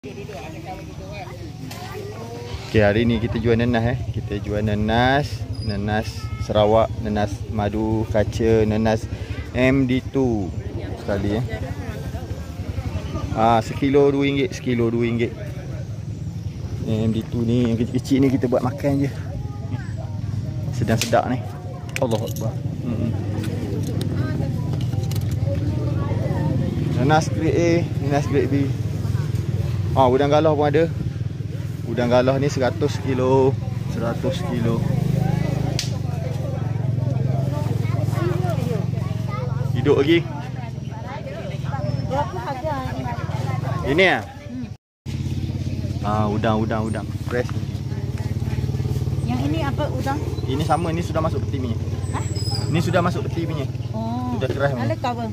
Okay, hari ni kita jual nanas Kita jual nanas Sarawak, nanas madu kaca, nanas MD2 sekali sekilo RM2, sekilo RM2. MD2 ni yang kecil-kecil ni kita buat makan je. Sedang-sedap ni. Allahuakbar. Nanas grade A, nanas grade B. Udang galah pun ada. Udang galah ni 100 kilo. 100 kilo. Hidup lagi. Berapa harga ini? Ini udang fresh. Yang ini apa udang? Ini sama, ini sudah masuk peti punya. Ini sudah masuk peti punya. Oh. Sudah keras punya. Ada cover.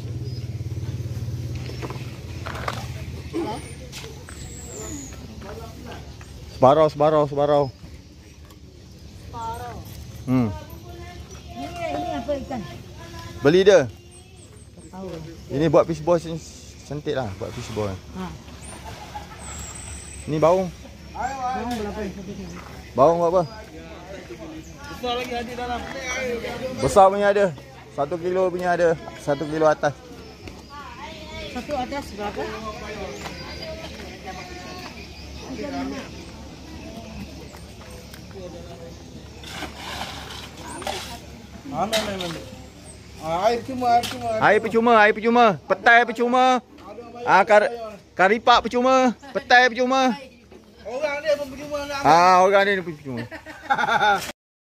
Sebarau. Ini apa ikan? Beli dia. Tahu. Ini buat fish ball cantik lah, buat fish ball. Ini baung. Baung berapa? Baung berapa? Besar lagi ada dalam. Besar punya ada. 1 kilo punya ada. 1 kilo atas. Satu atas berapa? Air cuma. Air percuma. Petai percuma. Karipak percuma. Petai percuma. Orang dia pun percuma nak. Orang ni percuma.